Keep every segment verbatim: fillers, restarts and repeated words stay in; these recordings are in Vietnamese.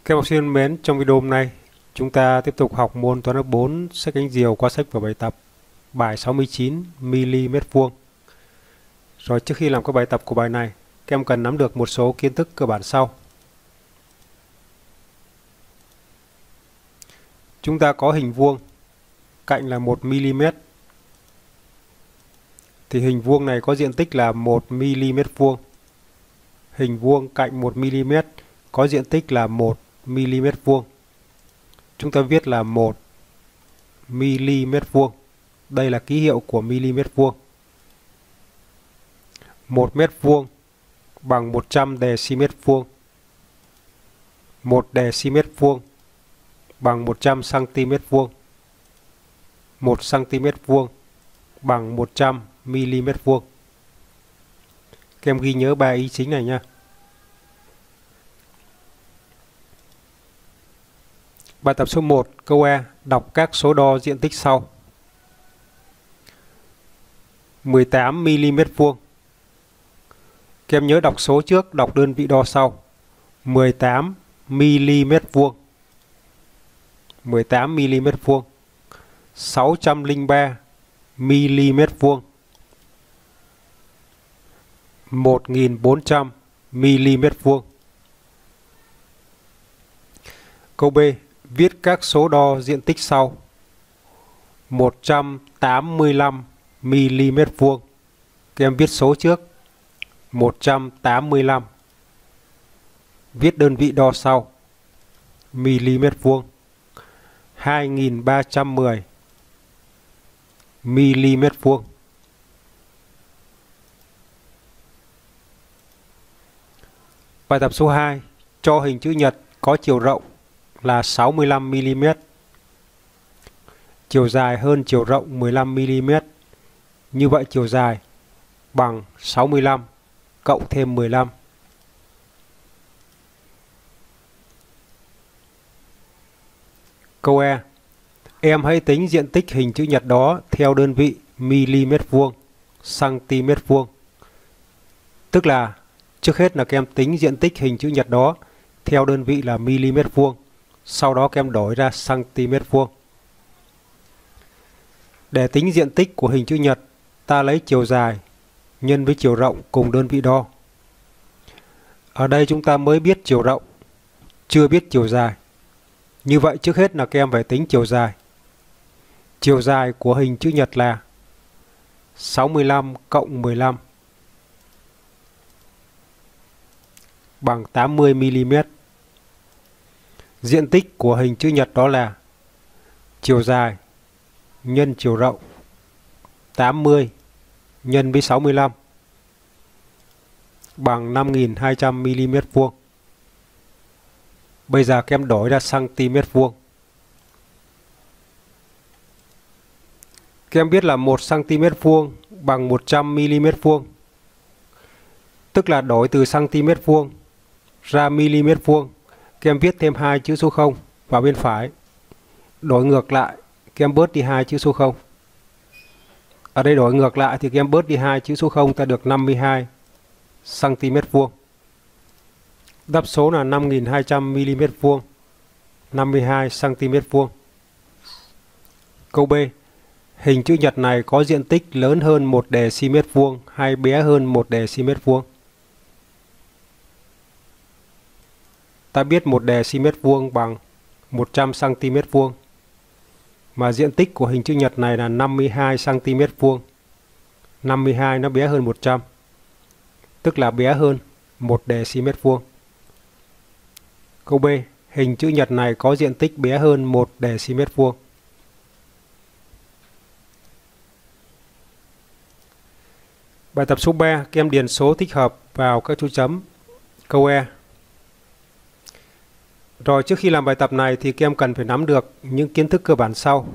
Các học sinh thân mến, trong video hôm nay chúng ta tiếp tục học môn toán lớp bốn sách cánh diều qua sách và bài tập bài sáu mươi chín mi-li-mét vuông. Rồi trước khi làm các bài tập của bài này, các em cần nắm được một số kiến thức cơ bản sau. Chúng ta có hình vuông, cạnh là một mi-li-mét. Thì hình vuông này có diện tích là một mi-li-mét vuông. Hình vuông cạnh một mi-li-mét có diện tích là một mi-li-mét vuông. Chúng ta viết là một mi-li-mét vuông. Đây là ký hiệu của mi-li-mét vuông. một mét vuông bằng một trăm deci-mét vuông. một deci-mét vuông bằng một trăm xăng-ti-mét vuông. một xăng-ti-mét vuông bằng một trăm mi-li-mét vuông. Các em ghi nhớ ba ý chính này nha. Bài tập số một, câu A, đọc các số đo diện tích sau. mười tám mi-li-mét vuông. Các em nhớ đọc số trước, đọc đơn vị đo sau. mười tám mi-li-mét vuông. mười tám mi-li-mét vuông. sáu trăm lẻ ba mi-li-mét vuông. một nghìn bốn trăm mi-li-mét vuông. Câu B, viết các số đo diện tích sau. một trăm tám mươi lăm mi-li-mét vuông. Các em viết số trước. một trăm tám mươi lăm. Viết đơn vị đo sau. Mi-li-mét vuông. hai nghìn ba trăm mười mi-li-mét vuông. Bài tập số hai, cho hình chữ nhật có chiều rộng là sáu mươi lăm mi-li-mét. Chiều dài hơn chiều rộng mười lăm mi-li-mét. Như vậy chiều dài bằng sáu mươi lăm cộng thêm mười lăm. Câu E, em hãy tính diện tích hình chữ nhật đó theo đơn vị mi-li-mét vuông, xăng-ti-mét vuông. Tức là trước hết là các em tính diện tích hình chữ nhật đó theo đơn vị là mi-li-mét vuông. Sau đó các em đổi ra xăng-ti-mét vuông. Để tính diện tích của hình chữ nhật, ta lấy chiều dài nhân với chiều rộng cùng đơn vị đo. Ở đây chúng ta mới biết chiều rộng, chưa biết chiều dài. Như vậy trước hết là các em phải tính chiều dài. Chiều dài của hình chữ nhật là sáu mươi lăm cộng mười lăm bằng tám mươi mi-li-mét. Diện tích của hình chữ nhật đó là chiều dài nhân chiều rộng tám mươi nhân với sáu mươi lăm bằng năm nghìn hai trăm mi-li-mét vuông. Bây giờ các em đổi ra xăng-ti-mét vuông. Các em biết là một xăng-ti-mét vuông bằng một trăm mi-li-mét vuông. Tức là đổi từ xăng-ti-mét vuông ra mi-li-mét vuông. Các em viết thêm hai chữ số không vào bên phải. Đổi ngược lại, các em bớt đi hai chữ số không. Ở đây đổi ngược lại thì các em bớt đi hai chữ số không, ta được năm mươi hai xăng-ti-mét vuông. Đáp số là năm nghìn hai trăm mi-li-mét vuông, năm mươi hai xăng-ti-mét vuông. Câu B, hình chữ nhật này có diện tích lớn hơn một deci-mét vuông hay bé hơn một deci-mét vuông? Ta biết một deci-mét vuông bằng một trăm xăng-ti-mét vuông. Mà diện tích của hình chữ nhật này là năm mươi hai xăng-ti-mét vuông. năm mươi hai nó bé hơn một trăm. Tức là bé hơn một deci-mét vuông. Câu B, hình chữ nhật này có diện tích bé hơn một deci-mét vuông. Bài tập số ba, các em điền số thích hợp vào các chỗ chấm. Câu E. Rồi trước khi làm bài tập này thì các em cần phải nắm được những kiến thức cơ bản sau.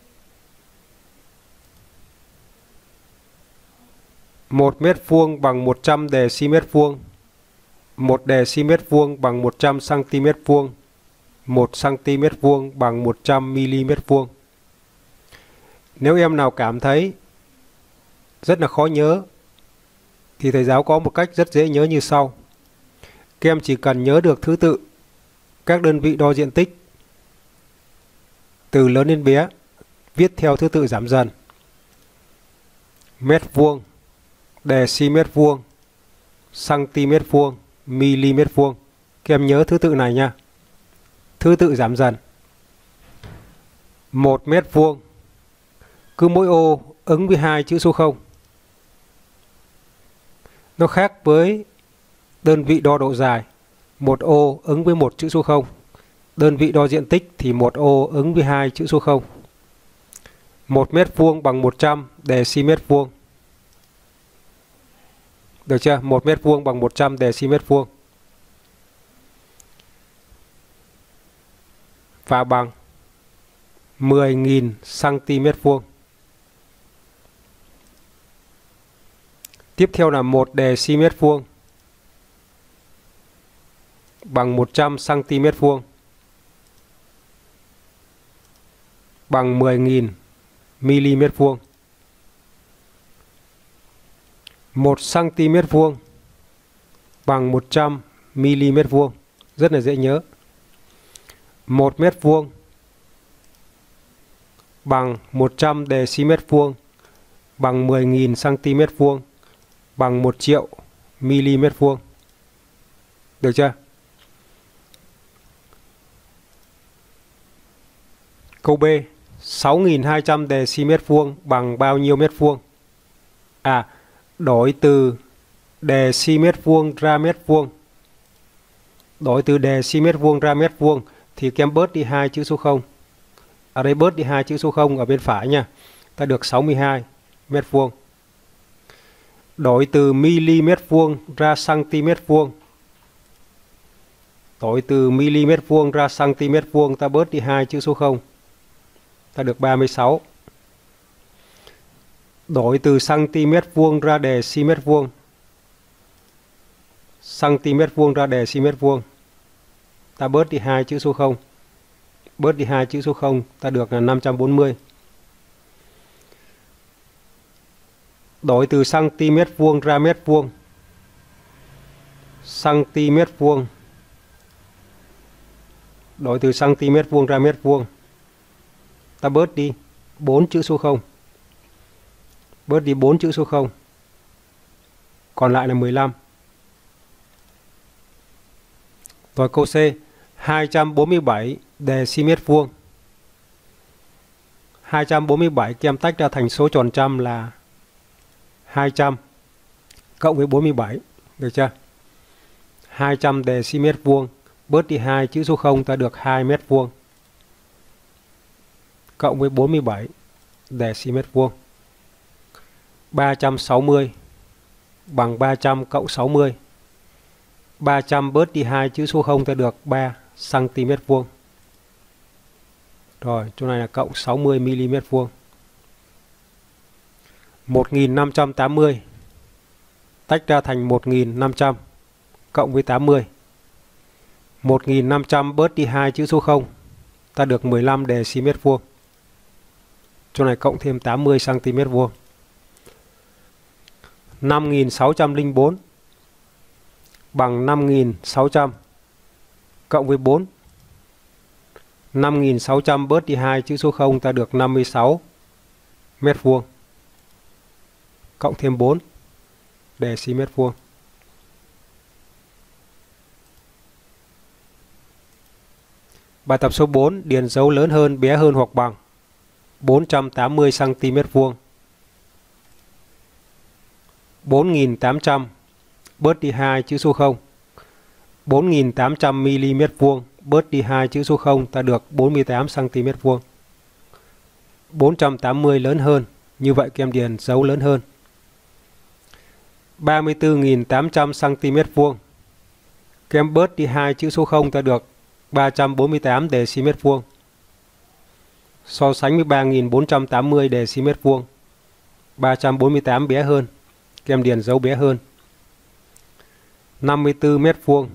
một mét vuông bằng một trăm deci-mét vuông. một deci-mét vuông bằng một trăm xăng-ti-mét vuông. một xăng-ti-mét vuông bằng một trăm mi-li-mét vuông. Nếu em nào cảm thấy rất là khó nhớ thì thầy giáo có một cách rất dễ nhớ như sau. Các em chỉ cần nhớ được thứ tự các đơn vị đo diện tích từ lớn đến bé viết theo thứ tự giảm dần. Mét vuông, decimet vuông, cm vuông, mm vuông. Các em nhớ thứ tự này nha. Thứ tự giảm dần. một mét vuông, cứ mỗi ô ứng với hai chữ số không. Nó khác với đơn vị đo độ dài, một ô ứng với một chữ số không. Đơn vị đo diện tích thì một ô ứng với hai chữ số không. một mét vuông bằng một trăm decimet vuông. Được chưa? một mét vuông bằng một trăm decimet vuông. Và bằng mười nghìn cm vuông. Tiếp theo là một decimet vuông bằng một trăm cm vuông bằng mười nghìn mm vuông. một cm vuông bằng một trăm mm vuông. Rất là dễ nhớ. một mét vuông bằng một trăm decimet vuông bằng mười nghìn cm vuông bằng một triệu mm vuông. Được chưa? Câu B, sáu nghìn hai trăm decimet vuông bằng bao nhiêu mét vuông? À, đổi từ decimet vuông ra mét vuông. Đổi từ decimet vuông ra mét vuông thì kem bớt đi hai chữ số không. Ở đây bớt đi hai chữ số không ở bên phải nha. Ta được sáu mươi hai mét vuông. Đổi từ mm vuông ra cm vuông. Đổi từ mm vuông ra cm vuông, ta bớt đi hai chữ số không. Ta được ba mươi sáu. Đổi từ cm vuông ra decimet vuông. Cm vuông ra decimet vuông. Ta bớt đi hai chữ số không. Bớt đi hai chữ số không, ta được là năm trăm bốn mươi. Đổi từ cm vuông ra mét vuông. Cm vuông. Đổi từ cm vuông ra mét vuông. Ta bớt đi bốn chữ số không. Bớt đi bốn chữ số không. Còn lại là mười lăm. Rồi câu C, hai trăm bốn mươi bảy decimet vuông. hai trăm bốn mươi bảy kem tách ra thành số tròn trăm là hai trăm cộng với bốn mươi bảy. Được chưa? hai trăm decimet vuông. Bớt đi hai chữ số không, ta được hai mét vuông. Cộng với bốn mươi bảy decimet vuông. ba trăm sáu mươi bằng ba trăm cộng sáu mươi. ba trăm bớt đi hai chữ số không, ta được ba cm vuông. Rồi, chỗ này là cộng sáu mươi mm vuông. một nghìn năm trăm tám mươi tách ra thành một nghìn năm trăm cộng với tám mươi. một nghìn năm trăm bớt đi hai chữ số không, ta được mười lăm decimet vuông. Chỗ này cộng thêm tám mươi cm vuông. năm nghìn sáu trăm lẻ bốn bằng năm nghìn sáu trăm cộng với bốn. năm nghìn sáu trăm bớt đi hai chữ số không, ta được năm mươi sáu mét vuông. Cộng thêm bốn decimet vuông. Bài tập số bốn, điền dấu lớn hơn, bé hơn hoặc bằng bốn trăm tám mươi cm vuông. bốn nghìn tám trăm bớt đi hai chữ số không. bốn nghìn tám trăm mm vuông bớt đi hai chữ số không, ta được bốn mươi tám cm vuông. bốn trăm tám mươi lớn hơn, như vậy các em điền dấu lớn hơn. ba mươi tư nghìn tám trăm cm vuông. Các em bớt đi hai chữ số không, ta được ba trăm bốn mươi tám decimet vuông. So sánh với ba nghìn bốn trăm tám mươi decimet vuông. ba trăm bốn mươi tám bé hơn. Các em điền dấu bé hơn. năm mươi tư mét vuông.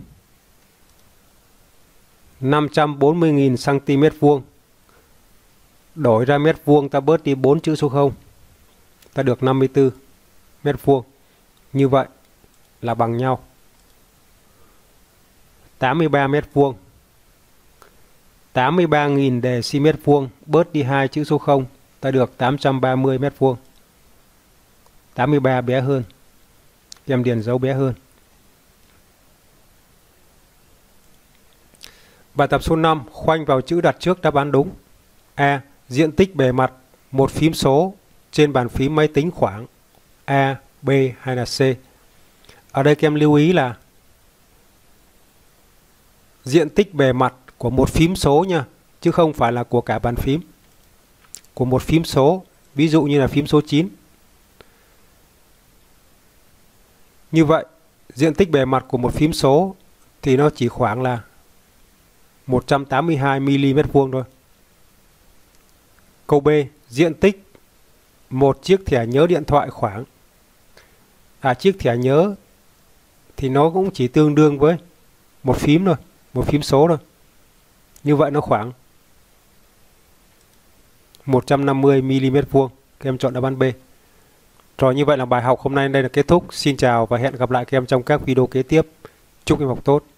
năm trăm bốn mươi nghìn cm vuông. Đổi ra mét vuông, ta bớt đi bốn chữ số không. Ta được năm mươi tư mét vuông. Như vậy là bằng nhau. tám mươi ba mét vuông tám mươi ba nghìn deci-mét vuông, bớt đi hai chữ số không, ta được tám trăm ba mươi mét vuông. tám mươi ba bé hơn. Em điền dấu bé hơn. Bài tập số năm, khoanh vào chữ đặt trước đáp án đúng. A. Diện tích bề mặt một phím số trên bàn phím máy tính khoảng A, B hay là C. Ở đây các em lưu ý là diện tích bề mặt của một phím số nha, chứ không phải là của cả bàn phím. Của một phím số, ví dụ như là phím số chín. Như vậy, diện tích bề mặt của một phím số thì nó chỉ khoảng là một trăm tám mươi hai mi-li-mét vuông thôi. Câu B, diện tích một chiếc thẻ nhớ điện thoại khoảng à chiếc thẻ nhớ thì nó cũng chỉ tương đương với một phím thôi, một phím số thôi. Như vậy nó khoảng một trăm năm mươi mi-li-mét vuông. Các em chọn đáp án B. Rồi, như vậy là bài học hôm nay đây là kết thúc. Xin chào và hẹn gặp lại các em trong các video kế tiếp. Chúc em học tốt.